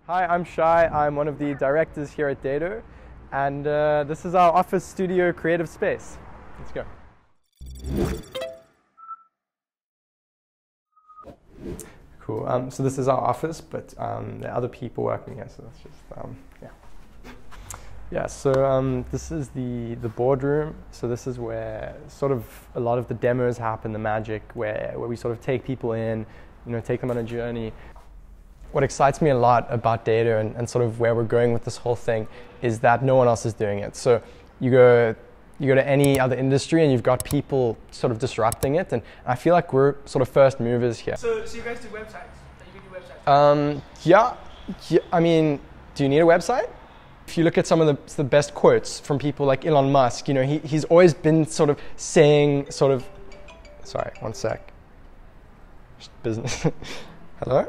Hi, I'm Shai. I'm one of the directors here at Dado, and this is our office studio creative space. Let's go. Cool. So this is our office, but there are other people working here, so that's just, yeah. Yeah, so this is the boardroom. So this is where sort of a lot of the demos happen, the magic, where we sort of take people in, take them on a journey. What excites me a lot about Dado and sort of where we're going with this whole thing is that no one else is doing it. So you go to any other industry and you've got people sort of disrupting it, and I feel like we're sort of first movers here. So you guys do websites? You can do websites? Yeah. I mean, do you need a website? If you look at some of the best quotes from people like Elon Musk, he's always been sort of saying sorry, one sec. Just business. Hello?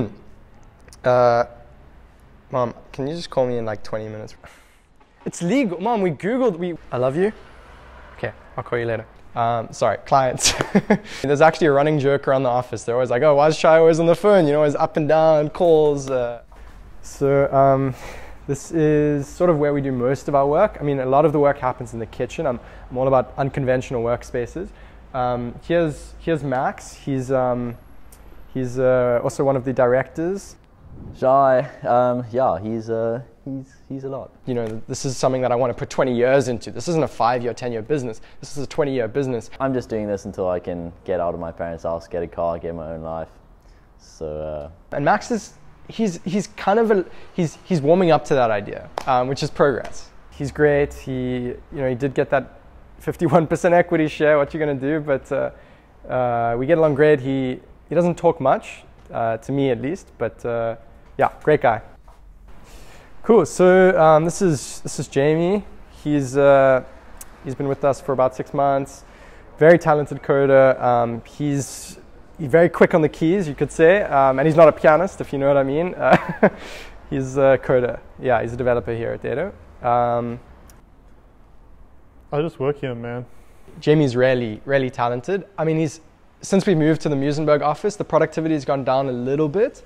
Mom, can you just call me in like 20 minutes? It's legal. Mom, we Googled, I love you. Okay, I'll call you later. Sorry, clients. There's actually a running joke around the office. They're always like, oh, why is Shai always on the phone? Always up and down, calls. This is sort of where we do most of our work. I mean, a lot of the work happens in the kitchen. I'm all about unconventional workspaces. Here's Max. He's also one of the directors. Shai, yeah, he's a lot. This is something that I want to put 20 years into. This isn't a 5-year, 10-year business. This is a 20-year business. I'm just doing this until I can get out of my parents' house, get a car, get my own life. So. And Max is. He's kind of he's warming up to that idea, which is progress. He's great. He did get that 51% equity share. What you gonna do? But we get along great. He doesn't talk much, to me at least. But yeah, great guy. Cool. So this is Jamie. He's been with us for about 6 months. Very talented coder. He's very quick on the keys, you could say, and he's not a pianist, if you know what I mean. He's a coder. Yeah, he's a developer here at Dado. I just work here, man. Jamie's really talented. I mean, since we moved to the Muizenberg office, the productivity has gone down a little bit.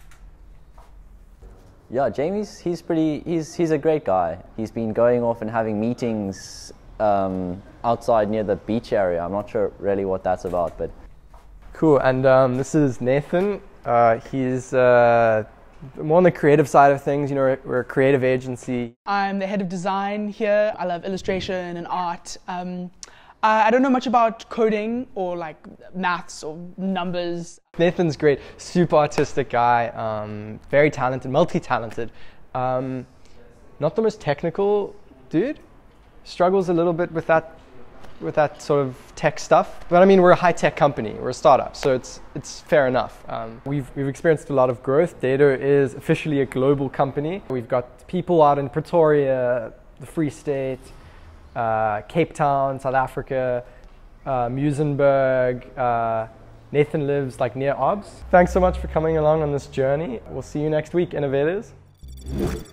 Yeah, he's a great guy. He's been going off and having meetings outside near the beach area. I'm not sure really what that's about, but. Cool, and this is Nathan. He's more on the creative side of things. We're a creative agency. I'm the head of design here. I love illustration and art. I don't know much about coding or like maths or numbers. Nathan's great, super artistic guy, very talented, multi-talented. Not the most technical dude. Struggles a little bit with that sort of tech stuff. But I mean, we're a high-tech company, we're a startup, so it's fair enough. We've experienced a lot of growth. Dado is officially a global company. We've got people out in Pretoria, the Free State, Cape Town, South Africa, Muizenberg. Nathan lives like near Obs. Thanks so much for coming along on this journey. We'll see you next week, innovators.